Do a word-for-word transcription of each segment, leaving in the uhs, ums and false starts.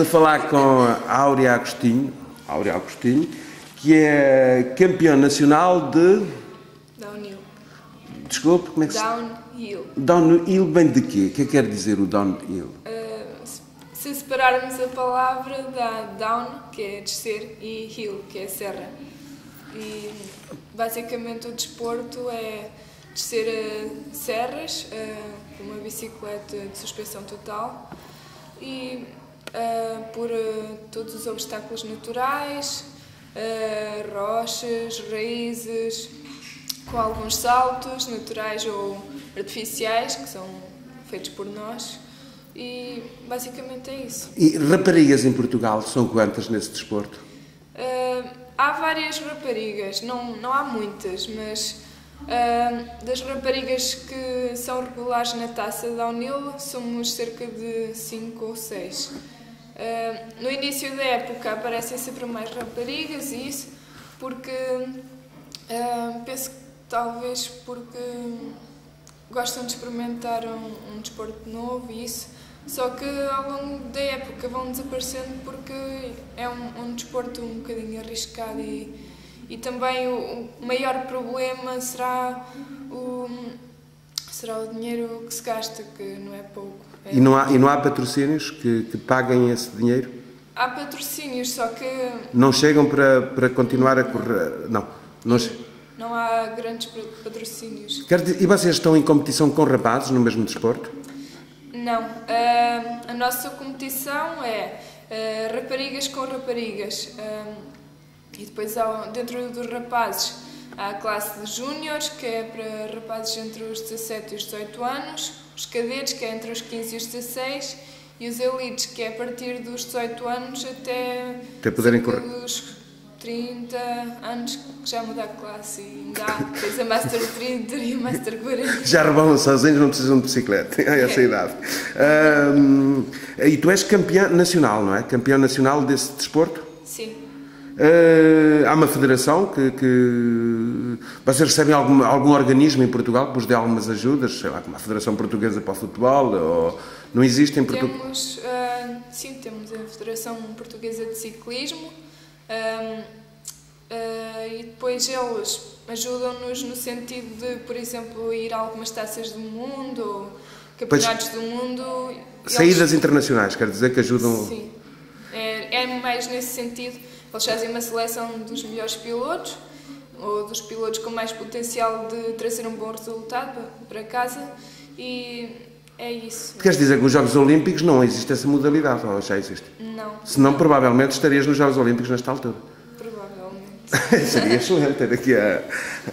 a falar com a Áurea Agostinho, Áurea Agostinho, que é campeã nacional de... Downhill. Desculpe, como é que se... Downhill. Downhill vem de quê? O que é que quer dizer o downhill? Uh, se separarmos a palavra, dá down, que é descer, e hill, que é serra. E basicamente o desporto é descer uh, serras uh, com uma bicicleta de suspensão total e uh, por uh, todos os obstáculos naturais, uh, rochas, raízes, com alguns saltos naturais ou artificiais que são feitos por nós e basicamente é isso. E raparigas em Portugal são quantas nesse desporto? Uh, há várias raparigas, não, não há muitas, mas uh, das raparigas que são regulares na taça Downhill somos cerca de cinco ou seis. Uh, no início da época aparecem sempre mais raparigas e isso porque uh, penso que talvez porque gostam de experimentar um, um desporto novo e isso, só que ao longo da época vão desaparecendo porque é um, um desporto um bocadinho arriscado e, e também o, o maior problema será o, será o dinheiro que se gasta, que não é pouco. É e, não há, e não há patrocínios que, que paguem esse dinheiro? Há patrocínios, só que... Não chegam para, para continuar a correr? Não. Não, não há grandes patrocínios. Quer dizer, e vocês estão em competição com rapazes no mesmo desporto? Não. Uh, a nossa competição é uh, raparigas com raparigas. Uh, e depois, há, dentro dos rapazes, há a classe de júniores, que é para rapazes entre os dezassete e os dezoito anos, os cadetes, que é entre os quinze e os dezasseis, e os elites, que é a partir dos dezoito anos até, até poderem correr. Dos trinta anos que já muda a classe e ainda há, tens a Master trinta e a Master quarenta. Já rebolam sozinhos, não precisam de bicicleta, é essa idade. Um, e tu és campeã nacional, não é? Campeã nacional desse desporto? Sim. Uh, há uma federação que, que... Vocês recebem algum, algum organismo em Portugal que vos dê algumas ajudas? Sei lá, como a Federação Portuguesa para o Futebol? Ou... Não existe em Portugal? Temos, uh, sim, temos a Federação Portuguesa de Ciclismo. Um, uh, e depois eles ajudam-nos no sentido de, por exemplo, ir a algumas taças do mundo ou campeonatos pois, do mundo. Saídas eles... internacionais, quer dizer que ajudam... Sim, é, é mais nesse sentido. Eles fazem uma seleção dos melhores pilotos ou dos pilotos com mais potencial de trazer um bom resultado para casa e é isso. Queres dizer que nos Jogos Olímpicos não existe essa modalidade, ou já existe? Não. Senão, provavelmente, estarias nos Jogos Olímpicos nesta altura. Provavelmente. Seria excelente ter aqui a...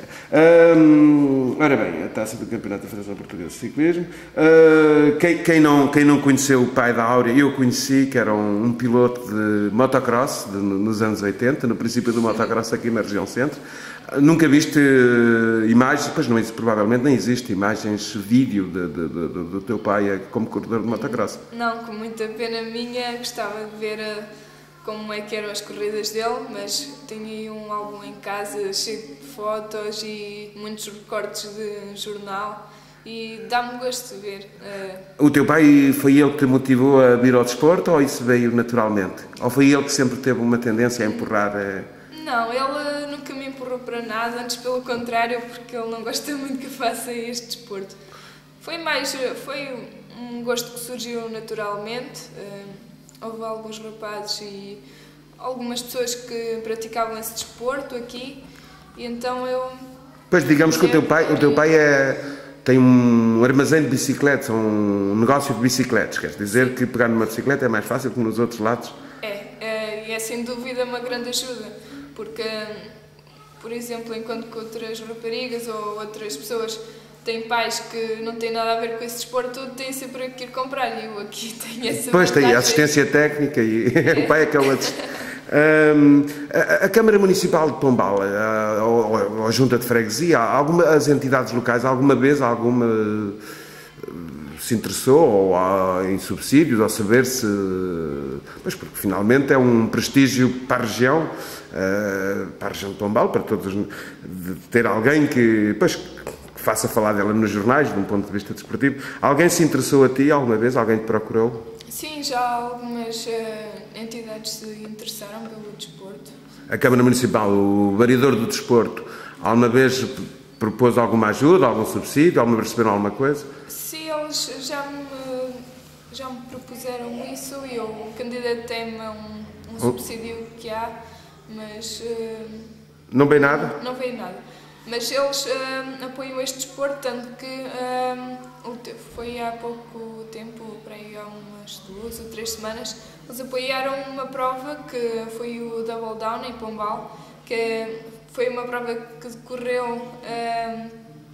Um, ora bem, a taça do Campeonato da Federação Portuguesa de Ciclismo. Uh, quem, quem, não, quem não conheceu o pai da Áurea, eu conheci, que era um, um piloto de motocross de, nos anos oitenta, no princípio do motocross aqui na região centro. Nunca viste imagens, pois não, provavelmente nem existe imagens, vídeo de, de, de, de, do teu pai como corredor de motocross? Não, com muita pena minha, gostava de ver como é que eram as corridas dele, mas tenho aí um álbum em casa cheio de fotos e muitos recortes de jornal e dá-me gosto de ver. O teu pai foi ele que te motivou a vir ao desporto ou isso veio naturalmente? Ou foi ele que sempre teve uma tendência a empurrar? Não, ele nunca me empurrou para nada, antes pelo contrário, porque ele não gosta muito que eu faça este desporto. Foi mais, foi um gosto que surgiu naturalmente. Houve alguns rapazes e algumas pessoas que praticavam esse desporto aqui e então eu... Pois digamos que o teu pai, o teu pai é, tem um armazém de bicicletas, um negócio de bicicletas, quer dizer que pegar numa bicicleta é mais fácil que nos outros lados? É, é, e é sem dúvida uma grande ajuda, porque, por exemplo, enquanto que outras raparigas ou outras pessoas têm pais que não têm nada a ver com esse desporto, têm sempre que ir comprar e eu aqui tenho essa Pois tem assistência técnica e é. O pai é que é o um, a, a Câmara Municipal de Pombal, a, ou a Junta de Freguesia, alguma, as entidades locais, alguma vez alguma se interessou ou há, em subsídios, ou saber se... Pois porque finalmente é um prestígio para a região, uh, para a região de Pombal, para todos, de ter alguém que... Pois, faça falar dela nos jornais, de um ponto de vista desportivo. Alguém se interessou a ti alguma vez? Alguém te procurou? Sim, já algumas uh, entidades se interessaram pelo desporto. A Câmara Municipal, o vereador do desporto, alguma vez propôs alguma ajuda, algum subsídio, alguma vez receberam alguma coisa? Sim, eles já me, já me propuseram isso e eu candidatei-me a um, um subsídio que há, mas... Uh, não veio nada? Não veio nada. Mas eles uh, apoiam este desporto, tanto que uh, foi há pouco tempo, para aí há umas duas ou três semanas, eles apoiaram uma prova que foi o Double Down em Pombal, que foi uma prova que decorreu uh,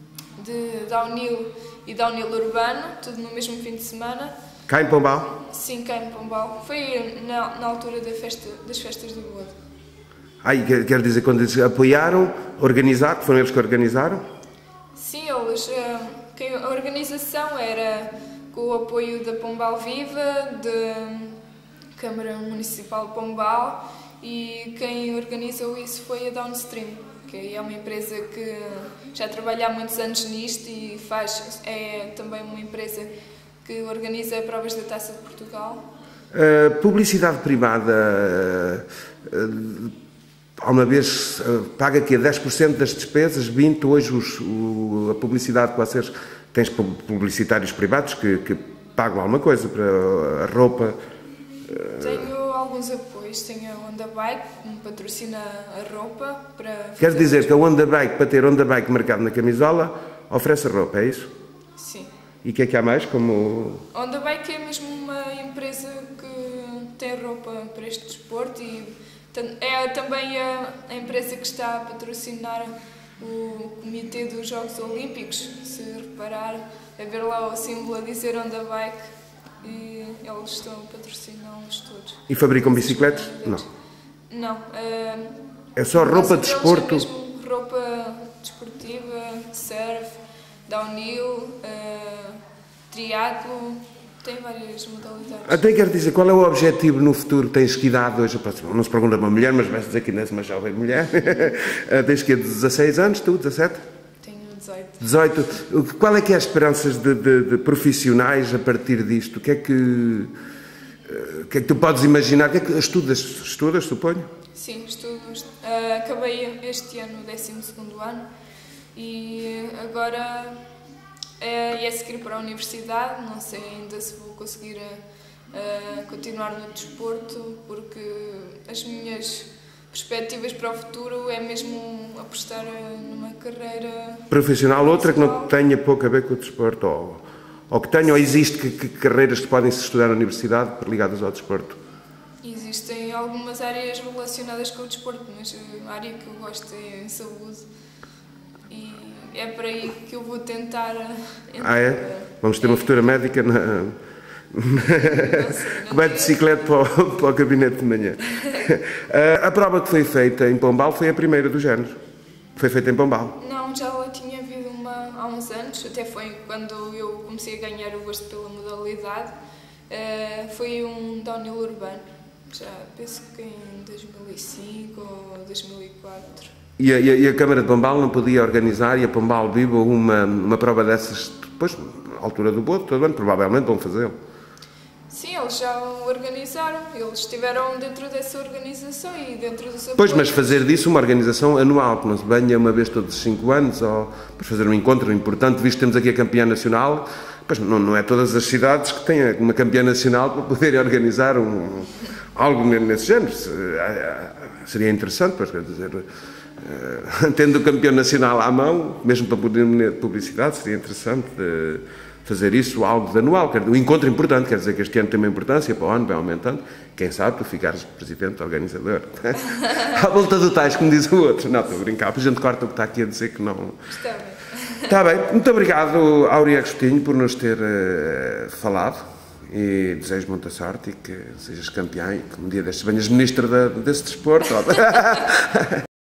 de downhill e downhill urbano, tudo no mesmo fim de semana. Cá em Pombal? Sim, cá em Pombal. Foi na, na altura da festa, das festas do Bodo. Ah, e quer dizer, quando eles apoiaram, organizaram, foram eles que organizaram? Sim, eles, a organização era com o apoio da Pombal Viva, da Câmara Municipal de Pombal, e quem organizou isso foi a Downstream, que é uma empresa que já trabalha há muitos anos nisto e faz, é também uma empresa que organiza provas da Taça de Portugal. Uh, publicidade privada... Uh, Alguma vez uh, paga aqui dez por cento das despesas, vinte por cento hoje os, o, a publicidade que vocês têm, publicitários privados que, que pagam alguma coisa para a roupa? Uh... Tenho alguns apoios, tenho a Honda Bike que me patrocina a roupa para... Quer dizer que a Honda Bike, para ter Honda Bike marcado na camisola, oferece a roupa, é isso? Sim. E o que é que há mais? Como... A Honda Bike é mesmo uma empresa que tem roupa para este desporto e é também a, a empresa que está a patrocinar o Comitê dos Jogos Olímpicos. Se reparar, a ver lá o símbolo a dizer Honda Bike, e eles estão a patrociná-los todos. E fabricam bicicletas? Não. Não. Uh, é só roupa de desporto? É mesmo roupa desportiva, surf, downhill, uh, triatlo. Tem várias modalidades. Até quero dizer, qual é o objetivo no futuro? Tens que idade hoje? Não se pergunta a uma mulher, mas vais dizer que ainda és uma jovem mulher. Tens que dezasseis anos, tu, dezassete? Tenho dezoito. dezoito. Qual é que é as esperanças de, de, de profissionais a partir disto? O que é que, o que é que tu podes imaginar? O que é que estudas? Estudas, suponho? Sim, estudo. Uh, acabei este ano o décimo segundo ano e agora... e a seguir para a universidade, não sei ainda se vou conseguir uh, continuar no desporto, porque as minhas perspectivas para o futuro é mesmo apostar numa carreira profissional, outra que não tenha pouco a ver com o desporto, ou, ou que tenha, ou existe que, que carreiras que podem se estudar na universidade ligadas ao desporto? Existem algumas áreas relacionadas com o desporto, mas a área que eu gosto é a saúde. E é por aí que eu vou tentar entrar. Ah, é? Vamos ter uma futura médica na... que vai de bicicleta para o, para o gabinete de manhã. A prova que foi feita em Pombal foi a primeira do género. Foi feita em Pombal. Não, já lá tinha havido uma há uns anos, até foi quando eu comecei a ganhar o gosto pela modalidade. Foi um downhill urbano, já penso que em dois mil e cinco ou dois mil e quatro. E a, e a Câmara de Pombal não podia organizar, e a Pombal Viva, uma, uma prova dessas, depois, à altura do Bodo, todo ano, provavelmente vão fazê-lo. Sim, eles já organizaram, eles estiveram dentro dessa organização e dentro dos apoios. Pois, mas fazer disso uma organização anual, que não se venha uma vez todos os cinco anos, ou para fazer um encontro importante, visto que temos aqui a campeã nacional, pois não, não é todas as cidades que têm uma campeã nacional para poderem organizar um, algo nesse género. Seria interessante, pois, quer dizer... Uh, tendo o campeão nacional à mão, mesmo para poder publicidade, seria interessante de fazer isso algo de anual. Um encontro importante, quer dizer que este ano tem uma importância, para o ano vai aumentando. Quem sabe tu ficares presidente organizador. À volta do tais, como diz o outro. Não, estou a brincar, a gente corta o que está aqui a dizer que não. Está bem. Está bem, muito obrigado, Áurea Agostinho, por nos ter uh, falado. E desejo muita sorte e que sejas campeão e que um dia destes venhas ministro de, desse desporto.